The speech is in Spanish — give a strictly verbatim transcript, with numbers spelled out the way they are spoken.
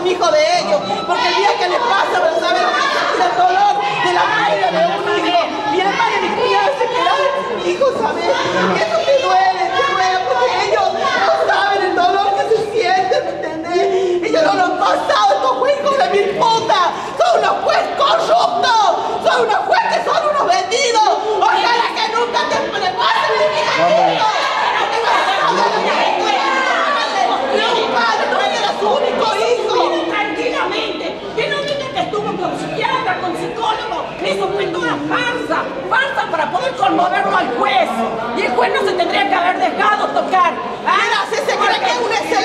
un hijo de ellos, porque el día que les pasa van a saber el dolor de la pérdida de un hijo. Mi hermana y mi cuñada se quedaron sin hijos, ¿sabes? Y eso te duele, te duele, porque ellos no saben el dolor que se siente, ¿me entendés? Ellos no lo han pasado, estos jueces hijos de mil puta, son unos jueces corruptos, son unos jueces que son unos vendidos. Ojalá que nunca te le pasen de mi hija. Mi padre no era su único hijo. Tranquilamente, que no diga que estuvo con psiquiatra, con psicólogo. Eso fue toda farsa, farsa para poder conmoverlo al juez. Y el juez no se tendría que haber dejado tocar. Mira, si se cree que es un